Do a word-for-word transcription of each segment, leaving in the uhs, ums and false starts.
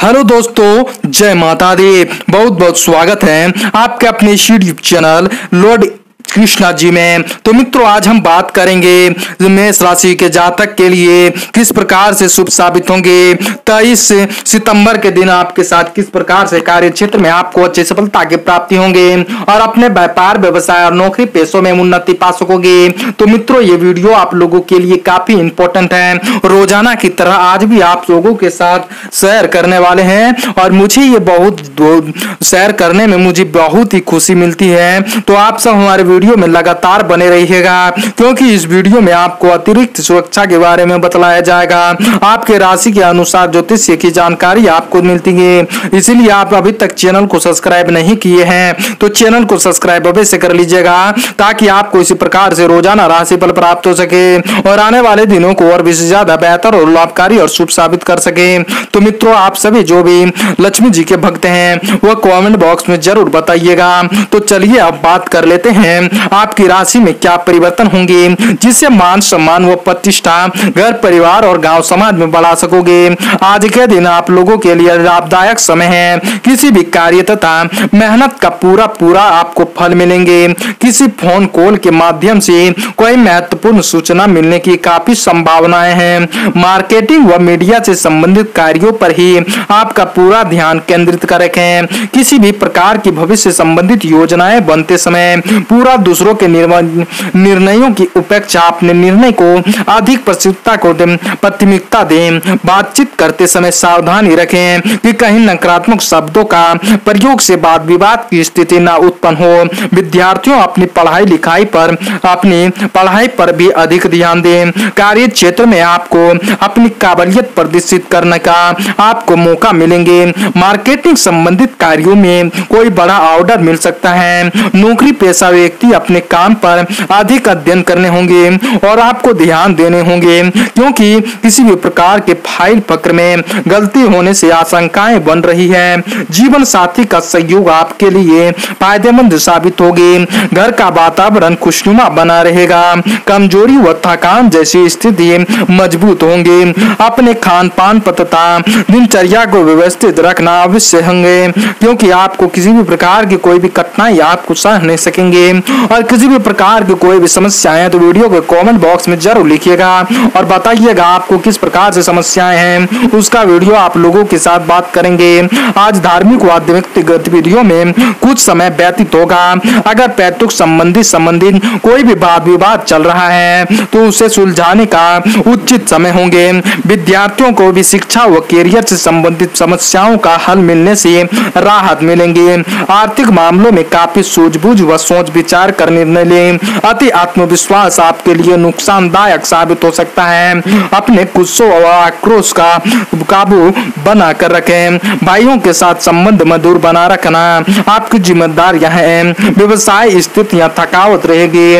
Hello दोस्तों, जय माता दी। बहुत बहुत स्वागत है आपके अपने YouTube channel lord Krishna ji में। तो मित्रों, आज हम बात करेंगे मेष राशि के जातक के लिए किस प्रकार से शुभ साबित होंगे। तेईस सितंबर के दिन आपके साथ किस प्रकार से कार्य क्षेत्र में आपको अच्छी सफलता की प्राप्ति होंगे और अपने व्यापार व्यवसाय और नौकरी पेशों में उन्नति पा सकोगे। तो मित्रों, ये वीडियो आप लोगों के लिए काफी इंपॉर्टेंट है। रोजाना की तरह आज भी आप लोगों के साथ शेयर करने वाले हैं और मुझे ये बहुत शेयर करने में मुझे बहुत ही खुशी मिलती है। तो आप सब हमारे वीडियो में लगातार बने रहिएगा, क्योंकि इस वीडियो में आपको अतिरिक्त सुरक्षा के बारे में बताया जाएगा। आपके राशि के अनुसार ज्योतिष की जानकारी आपको मिलती है। इसीलिए आप अभी तक चैनल को सब्सक्राइब नहीं किए हैं तो चैनल को सब्सक्राइब अवश्य कर लीजिएगा, ताकि आपको इसी प्रकार से रोजाना राशिफल प्राप्त हो सके और आने वाले दिनों को और भी ज्यादा बेहतर और लाभकारी और शुभ साबित कर सके। तो मित्रों, आप सभी जो भी लक्ष्मी जी के भक्त हैं वह कमेंट बॉक्स में जरूर बताइएगा। तो चलिए अब बात कर लेते हैं आपकी राशि में क्या परिवर्तन होंगे, जिससे मान सम्मान व प्रतिष्ठा घर परिवार और गांव समाज में बढ़ा सकोगे। आज के दिन आप लोगों के लिए लाभदायक समय है। किसी भी कार्य तथा मेहनत का पूरा पूरा आपको फल मिलेंगे। किसी फोन कॉल के माध्यम से कोई महत्वपूर्ण सूचना मिलने की काफी संभावनाएं हैं। मार्केटिंग व मीडिया से संबंधित कार्यों पर ही आपका पूरा ध्यान केंद्रित कर रखें। किसी भी प्रकार की भविष्य संबंधित योजनाएं बनते समय पूरा दूसरों के निर्णयों की उपेक्षा अपने निर्णय को अधिक प्रसिद्धता को प्राथमिकता दें। बातचीत करते समय सावधानी रखें कि कहीं नकारात्मक शब्दों का प्रयोग से वाद विवाद की स्थिति न उत्पन्न हो। विद्यार्थियों अपनी पढ़ाई लिखाई पर अपनी पढ़ाई पर भी अधिक ध्यान दें। कार्य क्षेत्र में आपको अपनी काबिलियत प्रदर्शित करने का आपको मौका मिलेंगे। मार्केटिंग संबंधित कार्यों में कोई बड़ा ऑर्डर मिल सकता है। नौकरी पेशा व्यक्ति अपने काम पर अधिक अध्ययन करने होंगे और आपको ध्यान देने होंगे, क्योंकि किसी भी प्रकार के फाइल पत्र में गलती होने से आशंकाएं बन रही है। जीवन साथी का सहयोग आपके लिए फायदेमंद साबित होगी। घर का वातावरण खुशनुमा बना रहेगा। कमजोरी व थकान जैसी स्थिति मजबूत होंगे। अपने खान पान तथा दिनचर्या को व्यवस्थित रखना अवश्य होंगे, क्योंकि आपको किसी भी प्रकार की कोई भी कठिनाई आपको सह नहीं सकेंगे। और किसी भी प्रकार की कोई भी समस्याएं है तो वीडियो के कमेंट बॉक्स में जरूर लिखिएगा और बताइएगा आपको किस प्रकार से समस्याएं हैं। उसका वीडियो आप लोगों के साथ बात करेंगे। आज धार्मिक व आध्यात्मिक गतिविधियों में कुछ समय व्यतीत होगा। अगर पैतृक संबंधित संबंधित कोई भी वाद विवाद चल रहा है तो उसे सुलझाने का उचित समय होंगे। विद्यार्थियों को भी शिक्षा व कैरियर से संबंधित समस्याओं का हल मिलने से राहत मिलेंगे। आर्थिक मामलों में काफी सूझबूझ व सोच विचार कर निर्णय लें। अति आत्मविश्वास आपके लिए नुकसानदायक साबित हो सकता है। अपने गुस्से और आक्रोश का काबू बना कर रखें। भाइयों के साथ संबंध मधुर बना रखना आपकी जिम्मेदारियां हैं। व्यवसाय स्थितियां थकावट रहेगी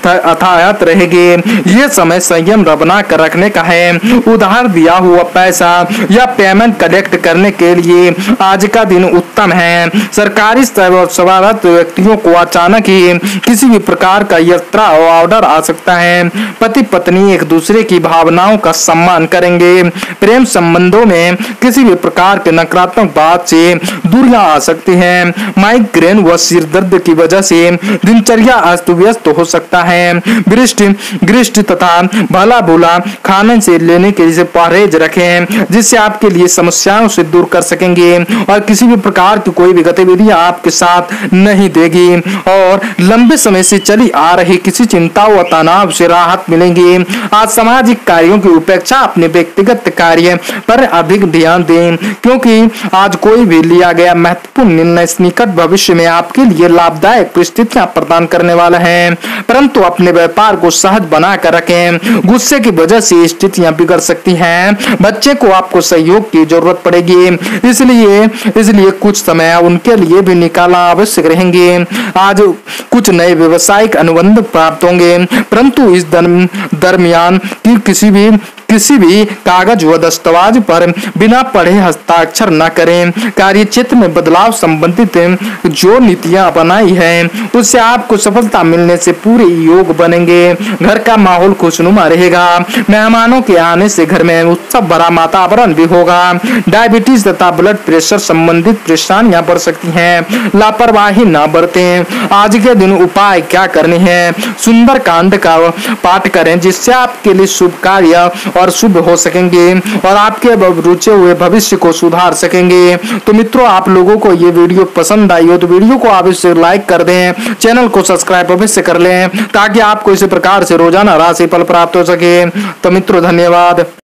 अथायत रहेगी। ये समय संयम बना कर रखने का है। उधार दिया हुआ पैसा या पेमेंट कलेक्ट करने के लिए आज का दिन उत्तम है। सरकारी सेवारत व्यक्तियों को अचानक ही किसी भी प्रकार का यात्रा और ऑर्डर आ सकता है। पति पत्नी एक दूसरे की भावनाओं का सम्मान करेंगे। प्रेम संबंधों में किसी भी प्रकार के नकारात्मक बात से दूरियां आ सकती हैं। माइग्रेन व सिर दर्द की वजह से दिनचर्या अस्त व्यस्त हो सकता है। वरिष्ठ गृष्ट तथा भला भूला खाने से लेने के लिए परहेज रखें, जिससे आपके लिए समस्याओं से दूर कर सकेंगे और किसी भी प्रकार की कोई भी गतिविधियां आपके साथ नहीं देगी और लंबे समय से चली आ रही किसी चिंता व तनाव से राहत मिलेंगी। आज सामाजिक कार्यों की उपेक्षा अपने व्यक्तिगत कार्य पर अधिक ध्यान दें, क्योंकि आज कोई भी लिया गया महत्वपूर्ण निर्णय निकट भविष्य में आपके लिए लाभदायक परिस्थितियां प्रदान करने वाला है। परंतु अपने व्यापार को सहज बना कर रखें। गुस्से की वजह से स्थितियां बिगड़ सकती हैं। बच्चे को आपको सहयोग की जरूरत पड़ेगी, इसलिए इसलिए कुछ समय उनके लिए भी निकालना आवश्यक रहेंगे। आज कुछ नए नए व्यवसायिक अनुबंध प्राप्त होंगे, परंतु इस दरमियान की किसी भी किसी भी कागज व दस्तावेज पर बिना पढ़े हस्ताक्षर न करें। कार्य क्षेत्र में बदलाव संबंधित जो नीतियां अपनाई हैं उससे आपको सफलता मिलने से पूरे योग बनेंगे। घर का माहौल खुशनुमा रहेगा। मेहमानों के आने से घर में उत्सव भरा वातावरण भी होगा। डायबिटीज तथा ब्लड प्रेशर संबंधित परेशानियां बढ़ सकती हैं। लापरवाही न बरतें। आज के दिन उपाय क्या करने हैं? सुंदर कांड का पाठ करें जिससे आपके लिए शुभ कार्य और शुभ हो सकेंगे और आपके रुचे हुए भविष्य को सुधार सकेंगे। तो मित्रों, आप लोगों को ये वीडियो पसंद आई हो तो वीडियो को आप इसे लाइक कर दें, चैनल को सब्सक्राइब अवश्य कर लें ताकि आपको इसी प्रकार से रोजाना राशिफल प्राप्त हो सके। तो मित्रों, धन्यवाद।